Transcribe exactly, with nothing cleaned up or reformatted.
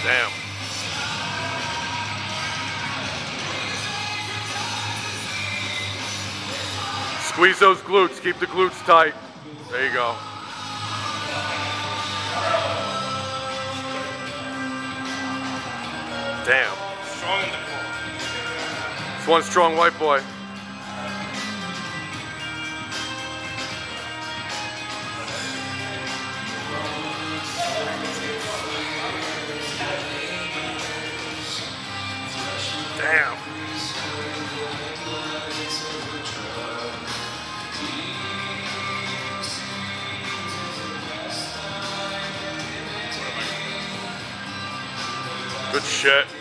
Damn. Squeeze those glutes. Keep the glutes tight. There you go. Damn. Strong in the core. It's one strong white boy. Damn. Good shit.